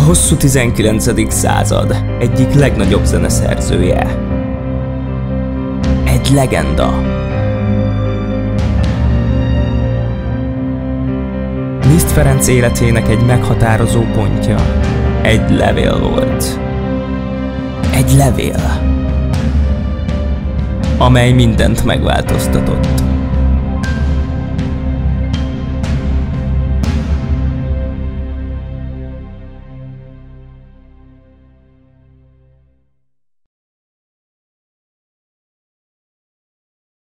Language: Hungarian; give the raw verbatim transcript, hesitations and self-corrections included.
hosszú tizenkilencedik század egyik legnagyobb zeneszerzője. Egy legenda. Liszt Ferenc életének egy meghatározó pontja egy levél volt. Egy levél, amely mindent megváltoztatott.